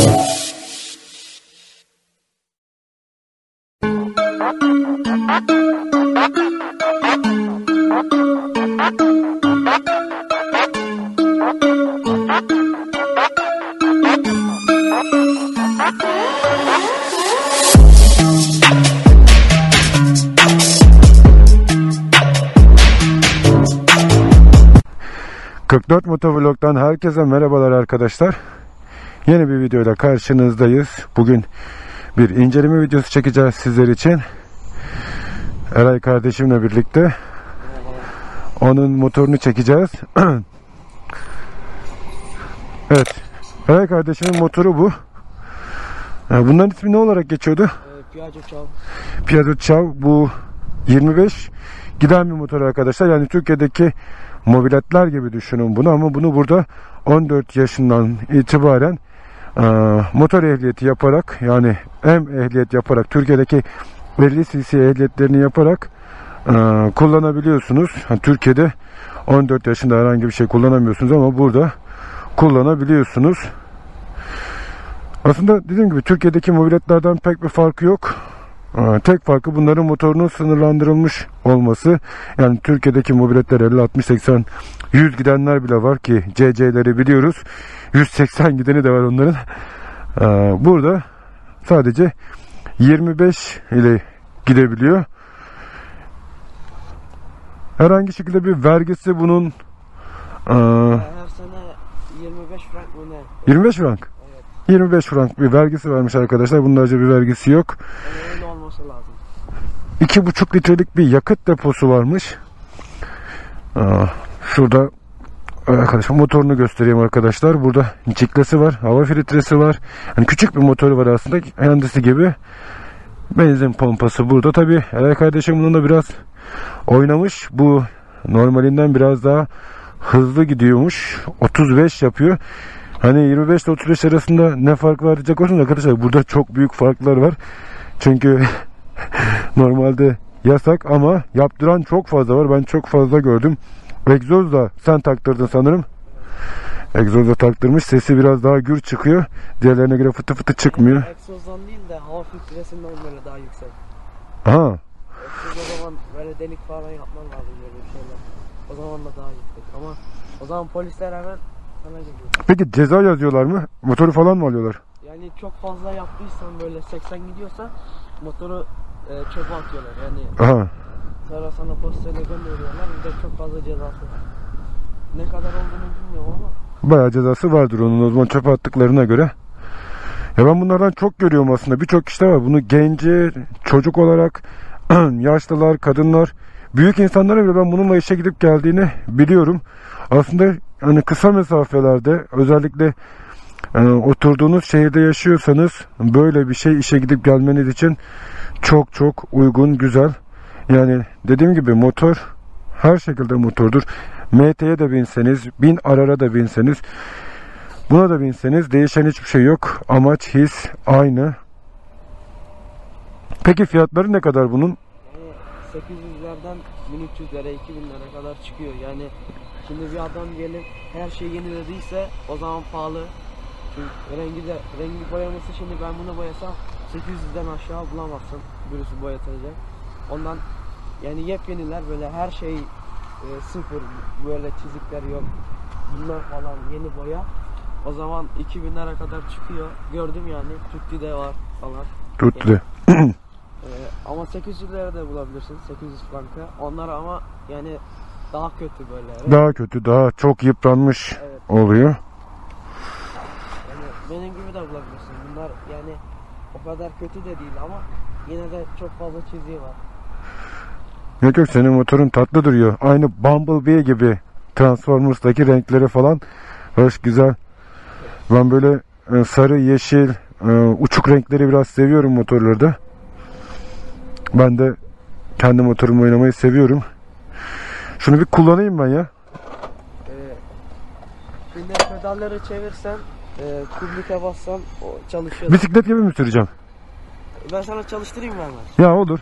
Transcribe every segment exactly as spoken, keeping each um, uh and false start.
kırk dört Motovlog'dan herkese merhabalar arkadaşlar. Yeni bir videoyla karşınızdayız. Bugün bir inceleme videosu çekeceğiz sizler için. Eray kardeşimle birlikte onun motorunu çekeceğiz. Evet. Eray kardeşimin motoru bu. Bunların ismi ne olarak geçiyordu? Piaggio Ciao. Piaggio Ciao. Bu yirmi beş giden bir motor arkadaşlar. Yani Türkiye'deki mobiletler gibi düşünün bunu, ama bunu burada on dört yaşından itibaren e, motor ehliyeti yaparak, yani M ehliyet yaparak, Türkiye'deki elli cc ehliyetlerini yaparak e, kullanabiliyorsunuz. Yani Türkiye'de on dört yaşında herhangi bir şey kullanamıyorsunuz ama burada kullanabiliyorsunuz. Aslında dediğim gibi Türkiye'deki mobiletlerden pek bir farkı yok. Tek farkı bunların motorunun sınırlandırılmış olması. Yani Türkiye'deki mobiletler elli, altmış, seksen, yüz gidenler bile var ki C C'leri biliyoruz. yüz seksen gideni de var onların. Burada sadece yirmi beş ile gidebiliyor. Herhangi şekilde bir vergisi bunun Her sene yirmi beş frank mı ne? yirmi beş frank. Evet. yirmi beş frank bir vergisi varmış arkadaşlar. Bunlarca bir vergisi yok. Yani öyle olması lazım. iki buçuk litrelik bir yakıt deposu varmış. Aa, şurada arkadaşlar motorunu göstereyim arkadaşlar. Burada ciklesi var, hava filtresi var. Yani küçük bir motoru var aslında, kendisi gibi. Benzin pompası burada. Tabii Eray kardeşim bununla biraz oynamış. Bu normalinden biraz daha hızlı gidiyormuş. otuz beş yapıyor. Hani yirmi beş ile otuz beş arasında ne fark var diyecek olursunuz arkadaşlar. Burada çok büyük farklar var. Çünkü normalde yasak ama yaptıran çok fazla var. Ben çok fazla gördüm. Egzoz da sen taktırdın sanırım. Egzoz da taktırmış. Sesi biraz daha gür çıkıyor. Diğerlerine göre fıtı fıtı çıkmıyor. Egzozdan değil de hava filtresinden böyle daha yüksek. Aha. Egzoz o zaman böyle delik falan yapman lazım, böyle bir şeyler. O zaman da daha yüksek ama o zaman polisler hemen sana geliyor. Peki ceza yazıyorlar mı? Motoru falan mı alıyorlar? Yani çok fazla yaptıysan, böyle seksen gidiyorsa motoru e, çöpe atıyorlar. Yani Aha. sonra sana postayla gönderiyorlar. Bir de çok fazla cezası var. Ne kadar olduğunu bilmiyorum ama Bayağı cezası vardır onun, o zaman çöpe attıklarına göre. Ya ben bunlardan çok görüyorum aslında. Birçok kişi var. Bunu genci, çocuk olarak, yaşlılar, kadınlar, büyük insanlara bile ben bununla işe gidip geldiğini biliyorum. Aslında hani kısa mesafelerde, özellikle yani oturduğunuz şehirde yaşıyorsanız böyle bir şey işe gidip gelmeniz için çok çok uygun, güzel. Yani dediğim gibi motor her şekilde motordur. M T'ye de binseniz, bin arara da binseniz, buna da binseniz değişen hiçbir şey yok. Amaç, his aynı. Peki fiyatları ne kadar bunun? yani sekiz yüzlerden bin üç yüzlere, iki binlere kadar çıkıyor. Yani şimdi bir adam gelip her şeyi yenilediyse o zaman pahalı. Çünkü rengi de, rengi boyaması, şimdi ben bunu boyasam sekiz yüzden aşağı bulamazsın birisi boyatacak. Ondan yani yepyeniler, böyle her şey e, sıfır, böyle çizikler yok. Bunlar falan yeni boya. O zaman iki binlere kadar çıkıyor. Gördüm yani. Tutti'de var falan. Tuttu. Yani, e, ama sekiz yüz liraya da bulabilirsin. sekiz yüz franka. Onlar ama yani daha kötü böyle. Daha kötü, daha çok yıpranmış Evet. oluyor. Yani benim gibi de bulabilirsin. Bunlar yani o kadar kötü de değil ama yine de çok fazla çiziği var. Yok yok, senin motorun tatlı duruyor. Aynı Bumblebee gibi, Transformers'daki renkleri falan hoş, güzel. Ben böyle e, sarı, yeşil, e, uçuk renkleri biraz seviyorum motorlarda. Ben de kendi motorumu oynamayı seviyorum. Şunu bir kullanayım ben ya. Ee, şimdi pedalları çevirsen, e, kublike bassan o çalışıyor. Bisiklet gibi mi süreceğim? Ben sana çalıştırayım mı hemen? Ya olur.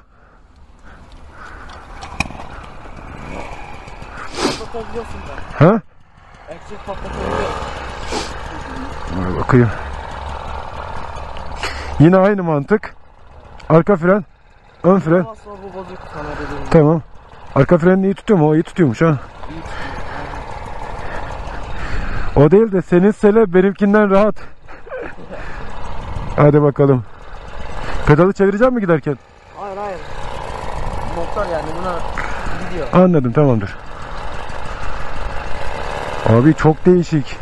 Patlatabiliyorsun da. Ha? 'Exit' patlatabiliyor. Dur bakayım. Yine aynı mantık. Arka fren, ön fren. Ama sonra bu bozuk sana dediğim gibi. Tamam. Arka frenini iyi tutuyor mu? O iyi tutuyormuş ha. İyi tutuyor. O değil de senin sele benimkinden rahat. Hadi bakalım. Pedalı çevireceğim mi giderken? Hayır hayır. Motor yani buna gidiyor. Anladım, tamamdır. Abi çok değişik.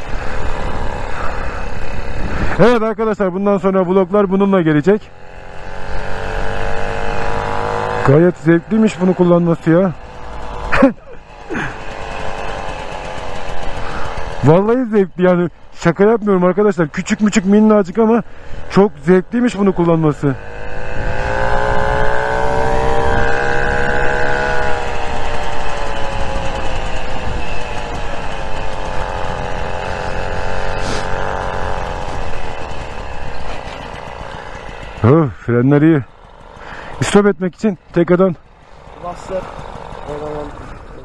Evet arkadaşlar, bundan sonra vloglar bununla gelecek. Gayet zevkliymiş bunu kullanması ya. Vallahi zevkli yani, şaka yapmıyorum arkadaşlar. Küçük müçük minnacık ama çok zevkliymiş bunu kullanması. Oh, frenler iyi. İstop etmek için tekrardan. Bastır. O zaman oluyor.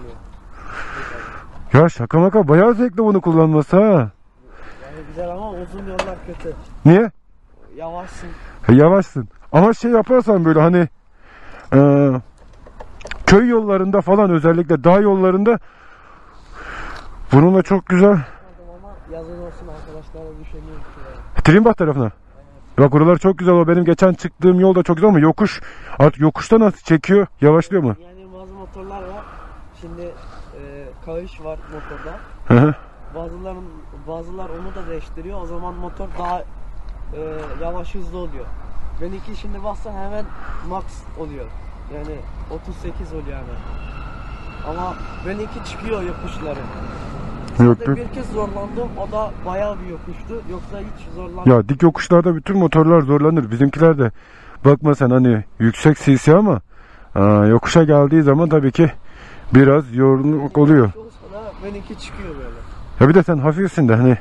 Ya şaka maka bayağı zevkli bunu kullanması ha. Yani güzel ama uzun yollar kötü. Niye? Yavaşsın. E, yavaşsın. Ama şey yaparsan böyle hani e, köy yollarında falan, özellikle dağ yollarında bununla çok güzel. Ama yazın olsun arkadaşlara düşünüyorum. Trimbah tarafına. Bak oralar çok güzel. O benim geçen çıktığım yol da çok güzel ama yokuş. Artık yokuşta nasıl çekiyor? Yavaşlıyor mu? Yani bazı motorlar var. Şimdi e, kayış var motorda. Hı hı. Bazıların bazılar onu da değiştiriyor. O zaman motor daha e, yavaş hızlı oluyor. Benimki şimdi bassa hemen max oluyor. Yani otuz sekiz oluyor hemen. Ama benimki çıkıyor yokuşları. Yok, Sadece yok. bir kez zorlandım. O da bayağı bir yokuştu. Yoksa hiç zorlanmadım. Ya dik yokuşlarda bütün motorlar zorlanır. Bizimkiler de bakma sen hani yüksek cc ama aa, yokuşa geldiği zaman tabii ki biraz yorgunluk oluyor. Olsa da benimki çıkıyor böyle. Ya bir de sen hafifsin de hani.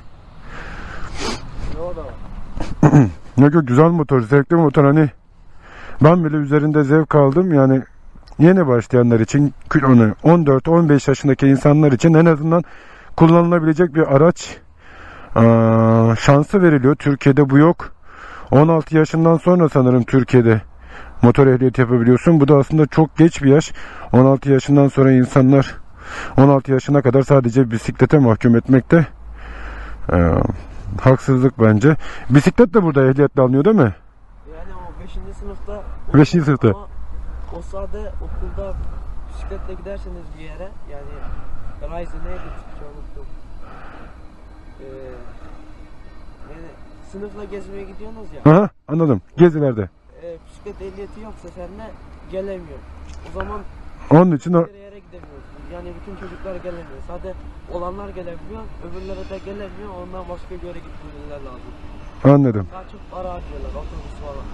O da var. Yok yok, güzel motor, zevkli motor hani. Ben bile üzerinde zevk aldım yani. Yeni başlayanlar için, on dört on beş yaşındaki insanlar için en azından kullanılabilecek bir araç Aa, şansı veriliyor. Türkiye'de bu yok. on altı yaşından sonra sanırım Türkiye'de motor ehliyeti yapabiliyorsun. Bu da aslında çok geç bir yaş. on altı yaşından sonra insanlar on altı yaşına kadar sadece bisiklete mahkum etmekte ee, haksızlık bence. Bisiklet de burada ehliyetle alınıyor değil mi? Yani o beşinci sınıfta beşinci sınıfta. Ama o sade okulda bisikletle giderseniz bir yere, yani Rise neydi Türkçe unuttum. Ee, yani sınıfla gezmeye gidiyorsunuz ya. Aha, anladım. Gezilerde. E, bisiklet ehliyeti yoksa seninle gelemiyor. O zaman Onun için o... bir yere gidemiyorsun. Yani bütün çocuklar gelemiyor. Sadece olanlar gelebiliyor, öbürleri de gelemiyor. Ondan başka bir yere gitmeleri lazım. Anladım. Daha çok para harcıyorlar, otobüs falan.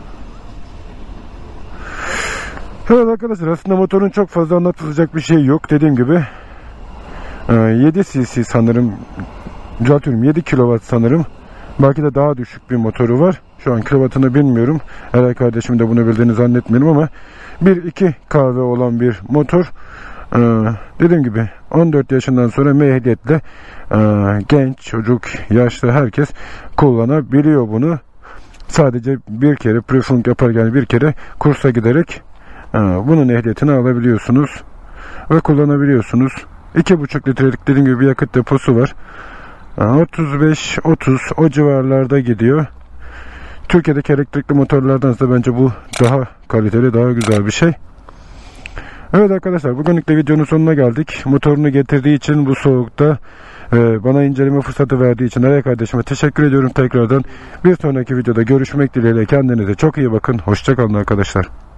Evet arkadaşlar, aslında motorun çok fazla anlatılacak bir şey yok. Dediğim gibi yedi cc sanırım, düzeltiyorum, yedi kilowatt sanırım. Belki de daha düşük bir motoru var. Şu an kilovatını bilmiyorum. Eray kardeşim de bunu bildiğini zannetmiyorum ama bir iki kahve olan bir motor. Ee, dediğim gibi on dört yaşından sonra ehliyetle e, genç, çocuk, yaşlı herkes kullanabiliyor bunu. Sadece bir kere prüfung yaparken bir kere kursa giderek e, bunun ehliyetini alabiliyorsunuz ve kullanabiliyorsunuz. iki buçuk litrelik dediğim gibi bir yakıt deposu var. otuz beş otuz o civarlarda gidiyor. Türkiye'deki elektrikli motorlardansa bence bu daha kaliteli, daha güzel bir şey. Evet arkadaşlar, bugünlük de videonun sonuna geldik. Motorunu getirdiği için bu soğukta e, bana inceleme fırsatı verdiği için Eray kardeşime teşekkür ediyorum tekrardan. Bir sonraki videoda görüşmek dileğiyle, kendinize çok iyi bakın. Hoşça kalın arkadaşlar.